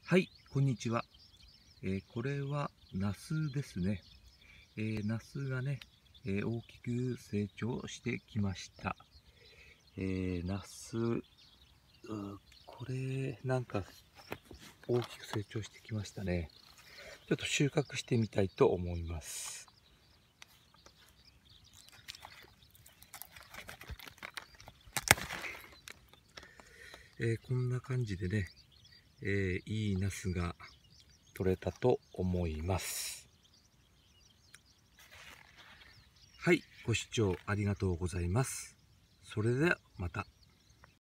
はい、こんにちは。これはナスですね。ナスがね、大きく成長してきました。ナス、これなんか大きく成長してきましたね。ちょっと収穫してみたいと思います。こんな感じでね、いいナスが取れたと思います。はい、ご視聴ありがとうございます。それではまた。